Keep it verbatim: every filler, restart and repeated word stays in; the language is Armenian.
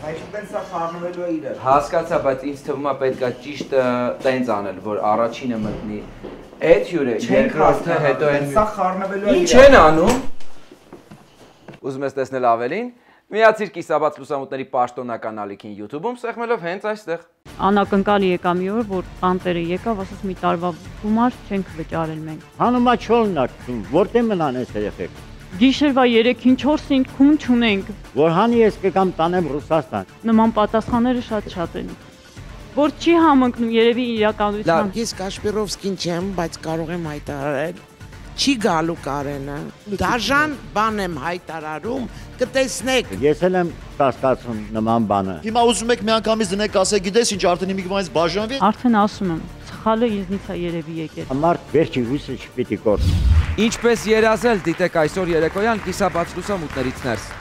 Այսինքն սա խառնվելու է իրար։ Հասկացա, բայց ինձ թվում է պետք է ճիշտ տենց անել, որ առաջինը մտնի այդ հյուրը, երկրորդը հետո են սա խառնվելու է իրար։ Ինչ են անում։ Ուզում ես տեսնել ավելին։ Միացիր կիսաբաց լուսամուտների պաշտոնական ալիքին YouTube-ում, սեղմելով հենց այստեղ։ Անակնկալի եկա մի օր, որ տանտերը եկավ, ասաց մի տարվա գումար չենք վճարել մենք։ Հանումա չոլնակ, որտե մնան այս երեխեք։ Գիշերվա երեքին չորսին քուն չունենք։ Որ հանի ես կգամ տանեմ Ռուսաստան։ Նման պատասխանները շատ-շատ են։ Որ չի համընկնում երևի իրականության։ Ես Կաշպիրովսկին չեմ, բայց կարող եմ հայտարարել, չի գալու Կարենը։ Դաժան բան եմ հայտարարում, կտեսնեք։ Ես էլ եմ կասկածում նման բանը։ Հիմա ուզում եք միանգամից դնեք, ասեք, գիտես ինչ, արդեն իմիգրանից բաժանվի։ Արդեն ասում եմ, սխալը ինձնից է երևի եկել։ Մարդ վերջի հույսը չպիտի կորցնի։ Ինչպես երազել, դիտեք այսօր երեկոյան կիսաբաց լուսամուտներից ներս։